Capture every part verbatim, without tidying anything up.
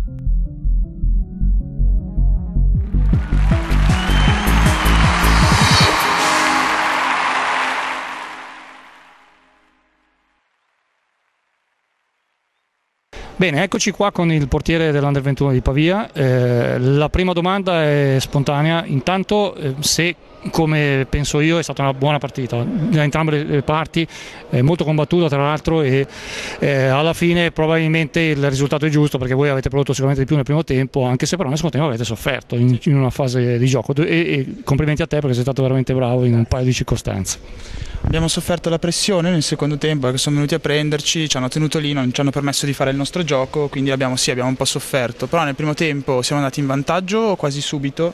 Bene, eccoci qua con il portiere dell'Under ventuno di Pavia. Eh, la prima domanda è spontanea, intanto eh, se, come penso io, è stata una buona partita da entrambe le parti, eh, molto combattuta tra l'altro, e eh, alla fine probabilmente il risultato è giusto perché voi avete prodotto sicuramente di più nel primo tempo, anche se però nel secondo tempo avete sofferto in, in una fase di gioco, e, e complimenti a te perché sei stato veramente bravo in un paio di circostanze. Abbiamo sofferto la pressione nel secondo tempo perché sono venuti a prenderci, ci hanno tenuto lì, non ci hanno permesso di fare il nostro gioco, quindi abbiamo, sì, abbiamo un po' sofferto, però nel primo tempo siamo andati in vantaggio quasi subito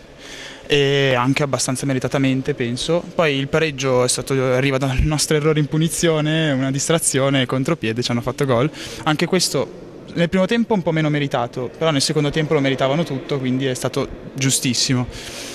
e anche abbastanza meritatamente, penso. Poi il pareggio è stato, arriva dal nostro errore in punizione, una distrazione, contropiede, ci hanno fatto gol. Anche questo nel primo tempo un po' meno meritato, però nel secondo tempo lo meritavano tutto, quindi è stato giustissimo.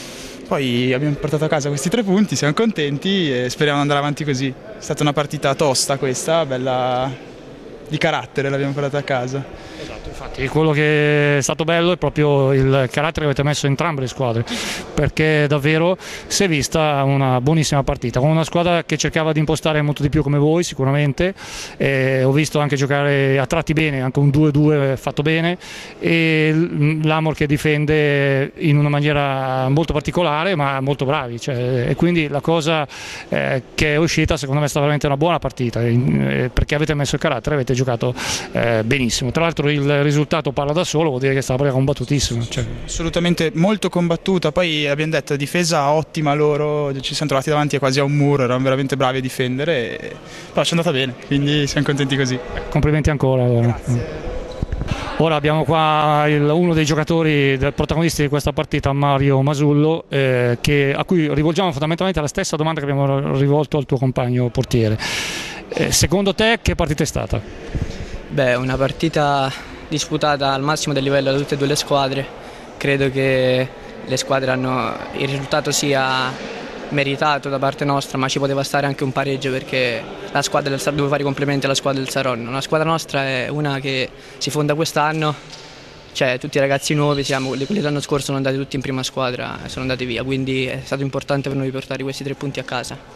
Poi abbiamo portato a casa questi tre punti, siamo contenti e speriamo di andare avanti così. È stata una partita tosta questa, bella di carattere, l'abbiamo portata a casa. Esatto, infatti quello che è stato bello è proprio il carattere che avete messo entrambe le squadre, perché davvero si è vista una buonissima partita, con una squadra che cercava di impostare molto di più come voi sicuramente, eh, ho visto anche giocare a tratti bene, anche un due due fatto bene, e l'Amor che difende in una maniera molto particolare ma molto bravi, cioè, e quindi la cosa eh, che è uscita secondo me è stata veramente una buona partita, eh, perché avete messo il carattere, avete giocato eh, benissimo. Tra l'altro il risultato parla da solo, vuol dire che è stata combattutissima. Cioè. Assolutamente molto combattuta, poi abbiamo detto difesa ottima loro, ci siamo trovati davanti quasi a un muro, erano veramente bravi a difendere, e... però ci è andata bene, quindi siamo contenti così. Complimenti ancora. Allora. Ora abbiamo qua il, uno dei giocatori, del protagonisti di questa partita, Mario Masullo, eh, che, a cui rivolgiamo fondamentalmente la stessa domanda che abbiamo rivolto al tuo compagno portiere. Eh, secondo te che partita è stata? Beh, una partita disputata al massimo del livello da tutte e due le squadre. Credo che le squadre hanno, il risultato sia meritato da parte nostra, ma ci poteva stare anche un pareggio perché la squadra del, devo fare i complimenti alla squadra del Saronno. La squadra nostra è una che si fonda quest'anno, cioè tutti i ragazzi nuovi, siamo, quelli dell'anno scorso sono andati tutti in prima squadra e sono andati via, quindi è stato importante per noi portare questi tre punti a casa.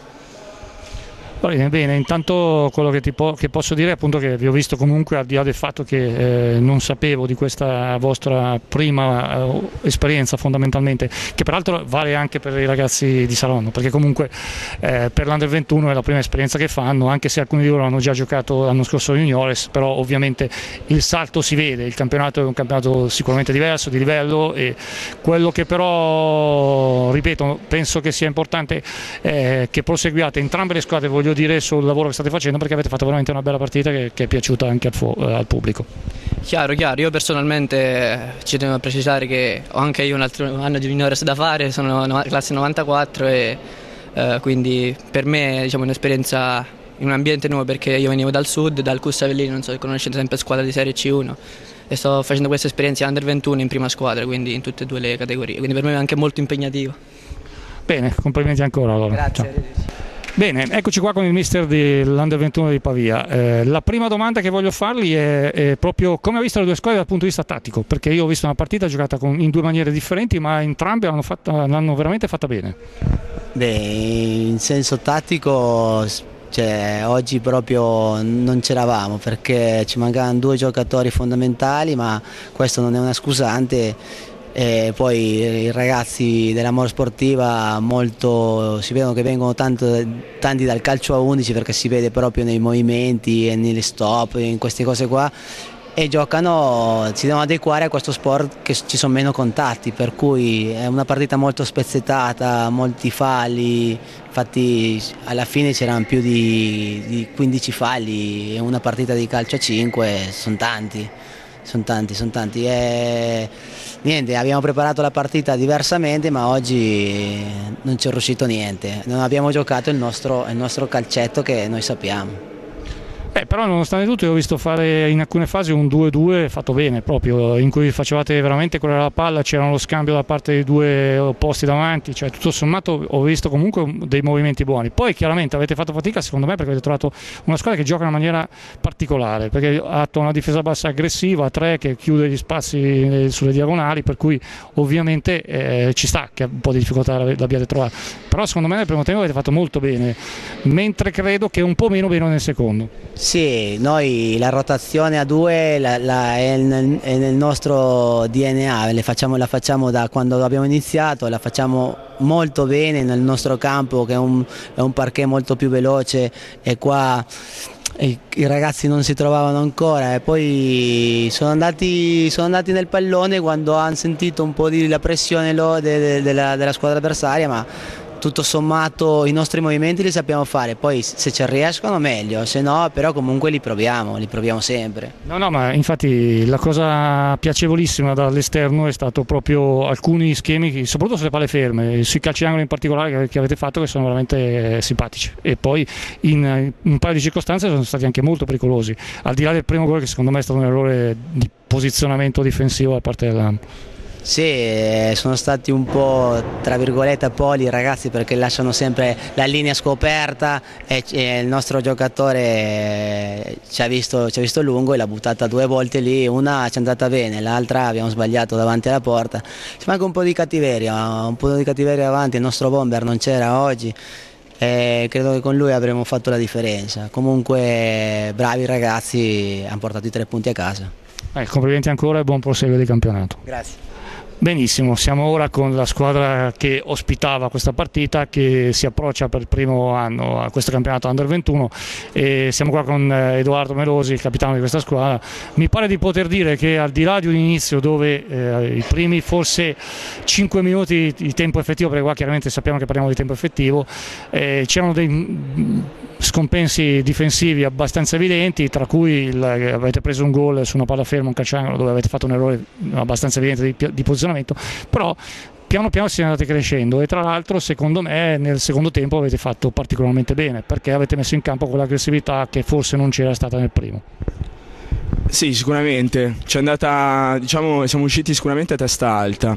Bene, bene, intanto quello che, ti po che posso dire è appunto che vi ho visto comunque, al di là del fatto che eh, non sapevo di questa vostra prima eh, esperienza fondamentalmente, che peraltro vale anche per i ragazzi di Saronno, perché comunque eh, per l'Under ventuno è la prima esperienza che fanno, anche se alcuni di loro hanno già giocato l'anno scorso juniores, però ovviamente il salto si vede, il campionato è un campionato sicuramente diverso, di livello, e quello che però, ripeto, penso che sia importante eh, che proseguiate entrambe le squadre, voglio dire, sul lavoro che state facendo, perché avete fatto veramente una bella partita che, che è piaciuta anche al, eh, al pubblico. Chiaro, chiaro, io personalmente ci tengo a precisare che ho anche io un altro anno di juniores da fare, sono no, classe novantaquattro e eh, quindi per me è, diciamo, un'esperienza in un ambiente nuovo, perché io venivo dal sud, dal C U S Avellino, non so se conoscete, sempre squadra di Serie C uno, e sto facendo questa esperienza Under ventuno in prima squadra, quindi in tutte e due le categorie, quindi per me è anche molto impegnativo. Bene, complimenti ancora allora. Grazie. Ciao. Bene, eccoci qua con il mister dell'Under ventuno di Pavia. Eh, la prima domanda che voglio fargli è, è proprio come ha visto le due squadre dal punto di vista tattico, perché io ho visto una partita giocata con, in due maniere differenti, ma entrambe l'hanno veramente fatta bene. Beh, in senso tattico, cioè, oggi proprio non c'eravamo perché ci mancavano due giocatori fondamentali, ma questo non è una scusante. E poi i ragazzi dell'Amor Sportiva molto, si vedono che vengono tanto, tanti dal calcio a undici, perché si vede proprio nei movimenti e negli stop, in queste cose qua, e giocano, si devono adeguare a questo sport che ci sono meno contatti, per cui è una partita molto spezzettata, molti falli, infatti alla fine c'erano più di, di quindici falli, e una partita di calcio a cinque sono tanti. Sono tanti, sono tanti. E niente, abbiamo preparato la partita diversamente, ma oggi non ci è riuscito niente. Non abbiamo giocato il nostro, il nostro calcetto che noi sappiamo. Eh, però nonostante tutto io ho visto fare in alcune fasi un due due fatto bene, proprio in cui facevate veramente correre la palla, c'era lo scambio da parte dei due opposti davanti, cioè tutto sommato ho visto comunque dei movimenti buoni. Poi chiaramente avete fatto fatica secondo me perché avete trovato una squadra che gioca in una maniera particolare, perché ha una difesa bassa aggressiva, a tre che chiude gli spazi sulle diagonali, per cui ovviamente eh, ci sta che un po' di difficoltà l'abbiate trovato, però secondo me nel primo tempo avete fatto molto bene, mentre credo che un po' meno bene nel secondo. Sì, noi la rotazione a due la, la, è, nel, è nel nostro D N A, le facciamo, la facciamo da quando abbiamo iniziato, la facciamo molto bene nel nostro campo che è un, è un parquet molto più veloce e qua i, i ragazzi non si trovavano ancora e poi sono andati, sono andati nel pallone quando hanno sentito un po' di la pressione lo, de, de, della, della squadra avversaria, ma tutto sommato i nostri movimenti li sappiamo fare, poi se ci riescono meglio, se no però comunque li proviamo, li proviamo sempre. No, no, ma infatti la cosa piacevolissima dall'esterno è stato proprio alcuni schemi, soprattutto sulle palle ferme, sui calci d'angolo in particolare che avete fatto, che sono veramente simpatici e poi in un paio di circostanze sono stati anche molto pericolosi, al di là del primo gol che secondo me è stato un errore di posizionamento difensivo da parte della... Sì, sono stati un po' tra virgolette poli i ragazzi perché lasciano sempre la linea scoperta e, e il nostro giocatore ci ha, visto, ci ha visto lungo e l'ha buttata due volte lì, una ci è andata bene, l'altra abbiamo sbagliato davanti alla porta. Ci manca un po' di cattiveria, un po' di cattiveria avanti, il nostro bomber non c'era oggi. E credo che con lui avremmo fatto la differenza. Comunque bravi ragazzi, hanno portato i tre punti a casa. Eh, complimenti ancora e buon proseguo di campionato. Grazie. Benissimo, siamo ora con la squadra che ospitava questa partita, che si approccia per il primo anno a questo campionato Under ventuno e siamo qua con Edoardo Melosi, il capitano di questa squadra. Mi pare di poter dire che al di là di un inizio dove eh, i primi forse cinque minuti di tempo effettivo, perché qua chiaramente sappiamo che parliamo di tempo effettivo, eh, c'erano dei scompensi difensivi abbastanza evidenti, tra cui il, avete preso un gol su una palla ferma, un calcio d'angolo dove avete fatto un errore abbastanza evidente di, di posizionamento, però piano piano siete andati crescendo e tra l'altro secondo me nel secondo tempo avete fatto particolarmente bene perché avete messo in campo quell'aggressività che forse non c'era stata nel primo. Sì, sicuramente, c'è andata, diciamo, siamo usciti sicuramente a testa alta.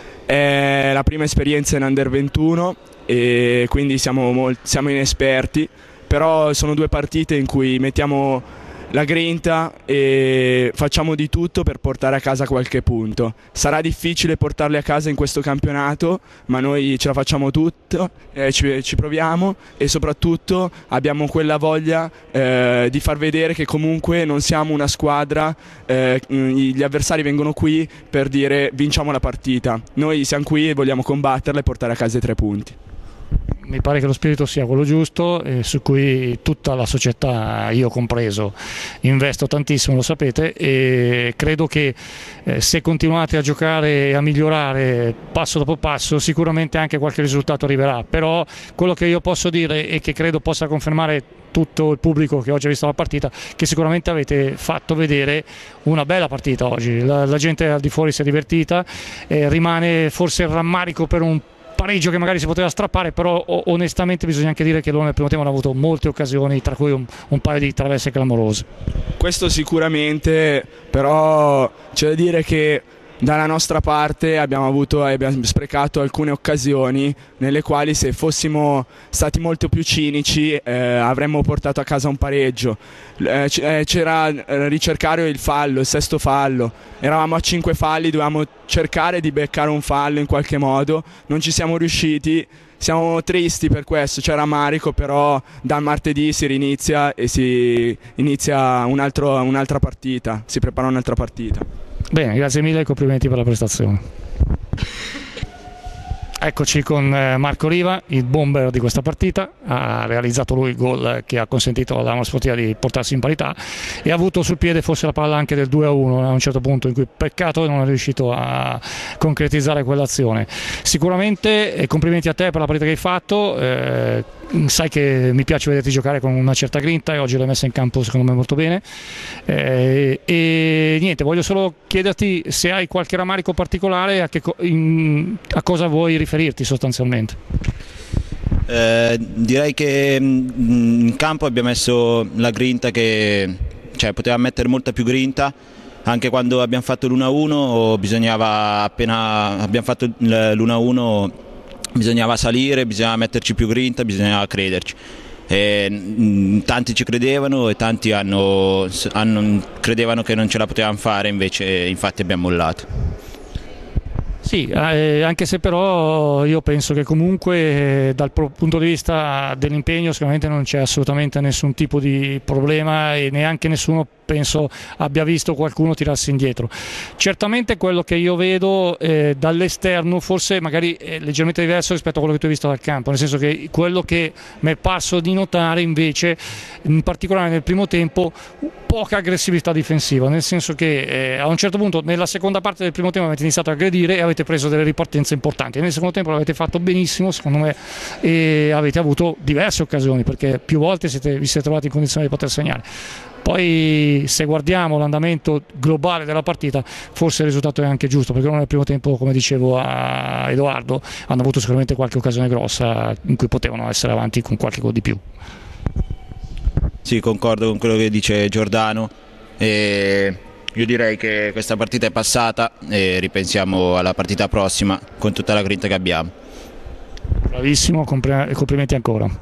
È la prima esperienza in Under ventuno e quindi siamo, molt, siamo inesperti, però sono due partite in cui mettiamo la grinta e facciamo di tutto per portare a casa qualche punto. Sarà difficile portarli a casa in questo campionato, ma noi ce la facciamo tutto, eh, ci, ci proviamo e soprattutto abbiamo quella voglia eh, di far vedere che comunque non siamo una squadra, eh, gli avversari vengono qui per dire vinciamo la partita. Noi siamo qui e vogliamo combatterla e portare a casa i tre punti. Mi pare che lo spirito sia quello giusto e su cui tutta la società, io compreso, investo tantissimo, lo sapete, e credo che eh, se continuate a giocare e a migliorare passo dopo passo sicuramente anche qualche risultato arriverà, però quello che io posso dire e che credo possa confermare tutto il pubblico che oggi ha visto la partita, che sicuramente avete fatto vedere una bella partita oggi, la, la gente al di fuori si è divertita, eh, rimane forse il rammarico per un pareggio che magari si poteva strappare, però onestamente bisogna anche dire che loro nel primo tempo hanno avuto molte occasioni, tra cui un, un paio di traverse clamorose. Questo sicuramente, però c'è da dire che dalla nostra parte abbiamo avuto abbiamo sprecato alcune occasioni nelle quali se fossimo stati molto più cinici eh, avremmo portato a casa un pareggio. Eh, c'era ricercare il fallo, il sesto fallo, eravamo a cinque falli, dovevamo cercare di beccare un fallo in qualche modo, non ci siamo riusciti. Siamo tristi per questo, c'è rammarico, però dal martedì si rinizia e si inizia un altro, un'altra partita, si prepara un'altra partita. Bene, grazie mille e complimenti per la prestazione. Eccoci con Marco Riva, il bomber di questa partita, ha realizzato lui il gol che ha consentito alla Sportiva di portarsi in parità e ha avuto sul piede forse la palla anche del due a uno a un certo punto, in cui peccato non è riuscito a concretizzare quell'azione. Sicuramente eh, complimenti a te per la partita che hai fatto, eh, sai che mi piace vederti giocare con una certa grinta e oggi l'hai messa in campo secondo me molto bene, eh, e niente, voglio solo chiederti se hai qualche rammarico particolare, a, che, in, a cosa vuoi riferirti sostanzialmente. Eh, direi che mh, in campo abbiamo messo la grinta che, cioè, poteva mettere molta più grinta. Anche quando abbiamo fatto l'uno a uno bisognava, appena abbiamo fatto l'uno a uno, bisognava salire, bisognava metterci più grinta, bisognava crederci. E, mh, tanti ci credevano e tanti hanno, hanno, credevano che non ce la potevamo fare, invece infatti abbiamo mollato. Sì, eh, anche se però io penso che comunque eh, dal punto di vista dell'impegno sicuramente non c'è assolutamente nessun tipo di problema e neanche nessuno penso abbia visto qualcuno tirarsi indietro. Certamente quello che io vedo eh, dall'esterno forse magari è leggermente diverso rispetto a quello che tu hai visto dal campo, nel senso che quello che mi è parso di notare invece, in particolare nel primo tempo, poca aggressività difensiva, nel senso che eh, a un certo punto nella seconda parte del primo tempo avete iniziato a aggredire e avete preso delle ripartenze importanti, nel secondo tempo l'avete fatto benissimo secondo me e avete avuto diverse occasioni perché più volte siete, vi siete trovati in condizione di poter segnare. Poi se guardiamo l'andamento globale della partita forse il risultato è anche giusto, perché loro nel primo tempo, come dicevo a Edoardo, hanno avuto sicuramente qualche occasione grossa in cui potevano essere avanti con qualche gol di più. Sì, concordo con quello che dice Giordano e io direi che questa partita è passata e ripensiamo alla partita prossima con tutta la grinta che abbiamo. Bravissimo, complimenti ancora.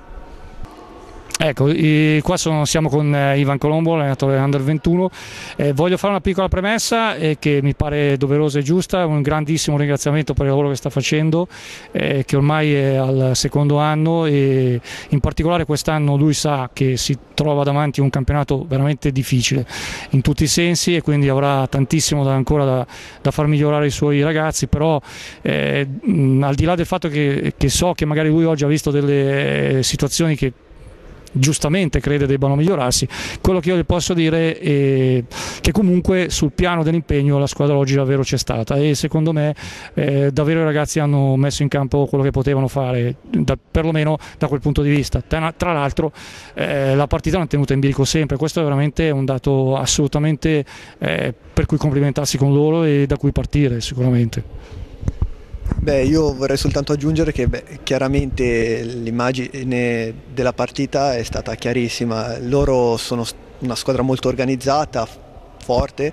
Ecco, qua sono, siamo con Ivan Colombo, allenatore Under ventuno. Eh, voglio fare una piccola premessa eh, che mi pare doverosa e giusta, un grandissimo ringraziamento per il lavoro che sta facendo, eh, che ormai è al secondo anno e in particolare quest'anno lui sa che si trova davanti a un campionato veramente difficile in tutti i sensi e quindi avrà tantissimo da, ancora da, da far migliorare i suoi ragazzi, però eh, mh, al di là del fatto che, che so che magari lui oggi ha visto delle situazioni che giustamente crede debbano migliorarsi, quello che io le posso dire è che comunque sul piano dell'impegno la squadra oggi davvero c'è stata e secondo me eh, davvero i ragazzi hanno messo in campo quello che potevano fare, da, perlomeno da quel punto di vista. Tra, tra l'altro eh, la partita l'hanno tenuta in bilico sempre, questo è veramente un dato assolutamente eh, per cui complimentarsi con loro e da cui partire sicuramente. Beh, io vorrei soltanto aggiungere che beh, chiaramente l'immagine della partita è stata chiarissima. Loro sono una squadra molto organizzata, forte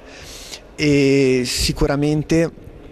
e sicuramente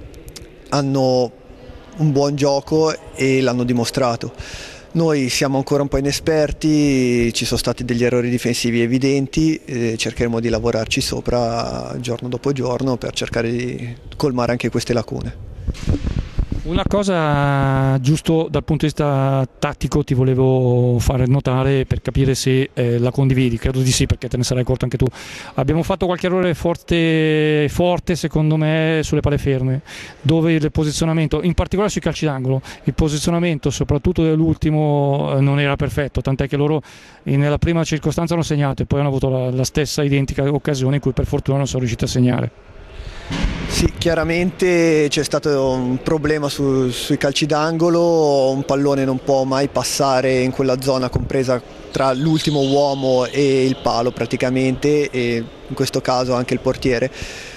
hanno un buon gioco e l'hanno dimostrato. Noi siamo ancora un po' inesperti, ci sono stati degli errori difensivi evidenti, e cercheremo di lavorarci sopra giorno dopo giorno per cercare di colmare anche queste lacune. Una cosa giusto dal punto di vista tattico ti volevo fare notare per capire se eh, la condividi, credo di sì perché te ne sarai accorto anche tu. Abbiamo fatto qualche errore forte, forte secondo me sulle palle ferme, dove il posizionamento, in particolare sui calci d'angolo, il posizionamento soprattutto dell'ultimo eh, non era perfetto, tant'è che loro nella prima circostanza hanno segnato e poi hanno avuto la, la stessa identica occasione in cui per fortuna non sono riusciti a segnare. Sì, chiaramente c'è stato un problema su, sui calci d'angolo, un pallone non può mai passare in quella zona compresa tra l'ultimo uomo e il palo praticamente, e in questo caso anche il portiere.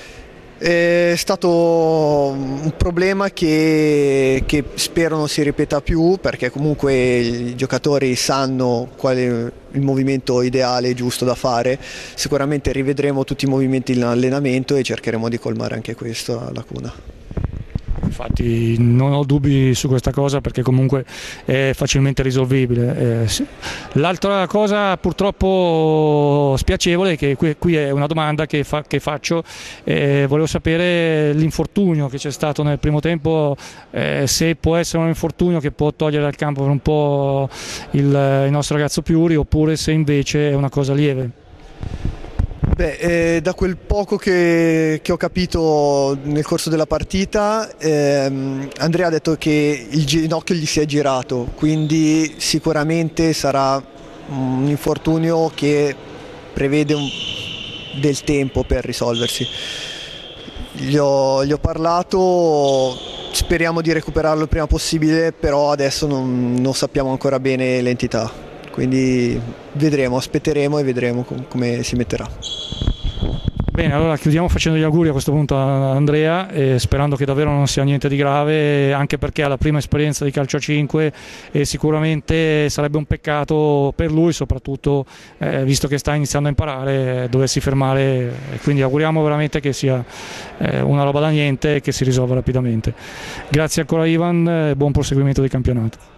È stato un problema che, che spero non si ripeta più, perché comunque i giocatori sanno qual è il movimento ideale e giusto da fare. Sicuramente rivedremo tutti i movimenti in allenamento e cercheremo di colmare anche questa lacuna. Infatti non ho dubbi su questa cosa perché comunque è facilmente risolvibile. Eh, sì. L'altra cosa purtroppo spiacevole è che qui, qui è una domanda che, fa, che faccio, eh, volevo sapere l'infortunio che c'è stato nel primo tempo, eh, se può essere un infortunio che può togliere dal campo per un po' il, il nostro ragazzo Piuri oppure se invece è una cosa lieve. Beh, eh, da quel poco che, che ho capito nel corso della partita, ehm, Andrea ha detto che il ginocchio gli si è girato, quindi sicuramente sarà un infortunio che prevede un, del tempo per risolversi. Gli ho, gli ho parlato, speriamo di recuperarlo il prima possibile, però adesso non, non sappiamo ancora bene l'entità. Quindi vedremo, aspetteremo e vedremo com- come si metterà. Bene, allora chiudiamo facendo gli auguri a questo punto a Andrea, e sperando che davvero non sia niente di grave, anche perché ha la prima esperienza di calcio a cinque e sicuramente sarebbe un peccato per lui, soprattutto eh, visto che sta iniziando a imparare, dovessi fermare, quindi auguriamo veramente che sia eh, una roba da niente e che si risolva rapidamente. Grazie ancora Ivan e buon proseguimento di campionato.